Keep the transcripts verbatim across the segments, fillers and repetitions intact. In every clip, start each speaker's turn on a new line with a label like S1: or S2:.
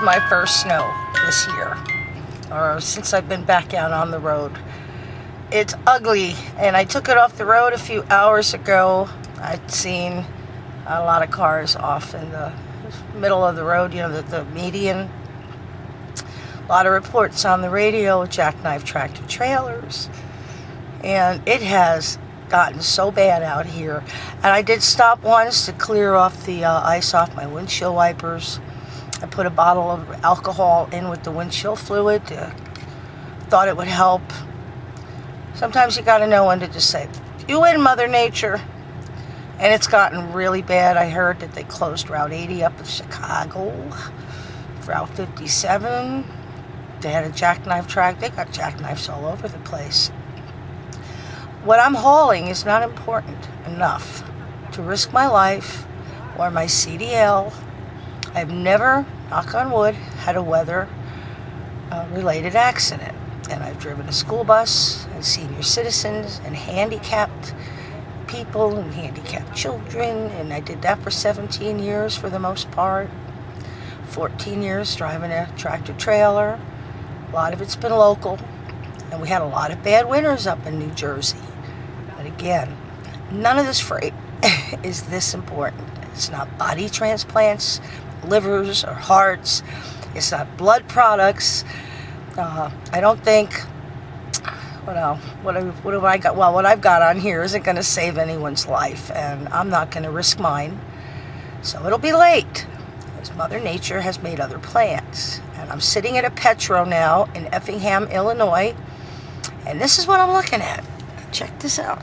S1: my first snow this year, or since I've been back out on the road. It's ugly, and I took it off the road a few hours ago. I'd seen a lot of cars off in the middle of the road, you know, the, the median. A lot of reports on the radio, jackknife tractor trailers, and it has gotten so bad out here. And I did stop once to clear off the uh, ice off my windshield wipers. I put a bottle of alcohol in with the windshield fluid. Uh, thought it would help. Sometimes you got to know when to just say, "You win, Mother Nature." And it's gotten really bad. I heard that they closed Route eighty up in Chicago, Route fifty-seven. They had a jackknife track. They got jackknives all over the place. What I'm hauling is not important enough to risk my life or my C D L. I've never, knock on wood, had a weather-related uh, accident. And I've driven a school bus and senior citizens and handicapped people and handicapped children, and I did that for seventeen years for the most part. fourteen years driving a tractor trailer. A lot of it's been local, and we had a lot of bad winters up in New Jersey. But again, none of this freight is this important. It's not body transplants, livers, or hearts. It's not blood products. Uh, I don't think, what else, what, what have I got? Well, what I've got on here isn't going to save anyone's life, and I'm not going to risk mine. So it'll be late, as Mother Nature has made other plans. And I'm sitting at a Petro now in Effingham, Illinois, and this is what I'm looking at. Check this out.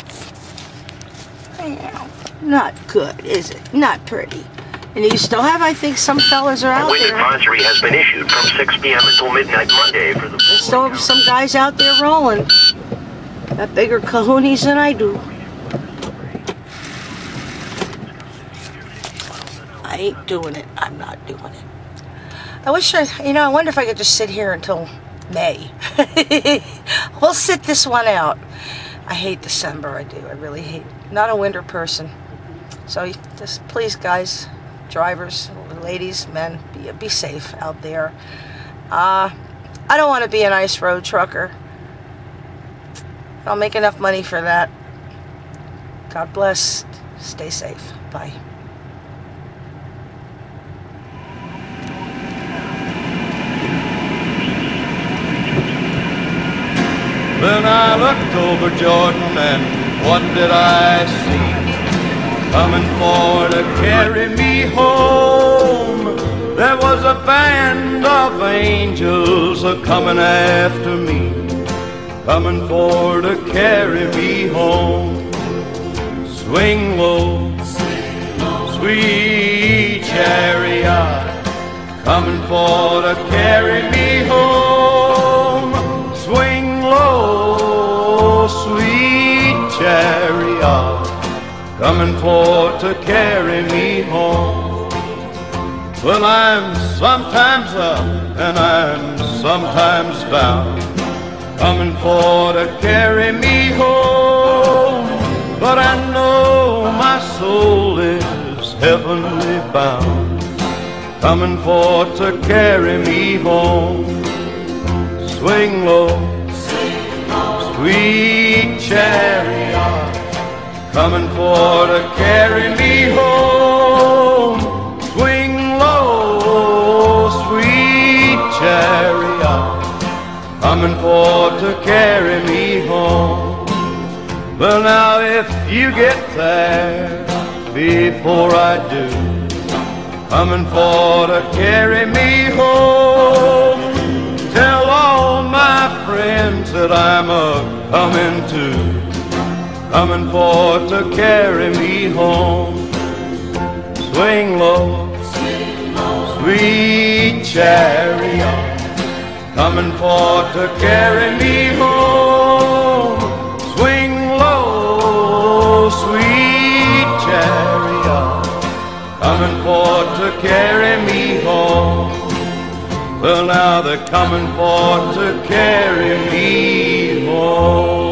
S1: Not good, is it? Not pretty. And you still have, I think, some fellas are out
S2: there. A wind
S1: there.
S2: advisory has been issued from six p m until midnight Monday for the...
S1: There's still some guys out there rolling. Got bigger kahunas than I do. I ain't doing it. I'm not doing it. I wish I, you know, I wonder if I could just sit here until May. We'll sit this one out. I hate December, I do. I really hate, not a winter person. So just please, guys, drivers, ladies, men, be, be safe out there. Uh, I don't want to be an ice road trucker. I don't make enough money for that. God bless. Stay safe. Bye.
S3: Then I looked over Jordan, and what did I see? Coming for to carry me home. There was a band of angels a-coming after me, coming for to carry me home. Swing low, sweet chariot, coming for to carry me home. Swing low, sweet chariot, coming for to carry me home. Well, I'm sometimes up and I'm sometimes down, coming for to carry me home. But I know my soul is heavenly bound, coming for to carry me home. Swing low, sweet chariot, coming for to carry me home. Swing low, sweet chariot, coming for to carry me home. Well, now if you get there before I do, coming for to carry me home, tell all my friends that I'm a-coming too, coming for to carry me home. Swing low, sweet chariot, coming for to carry me home. Swing low, sweet chariot, coming for to carry me home. Well, now they're coming for to carry me home.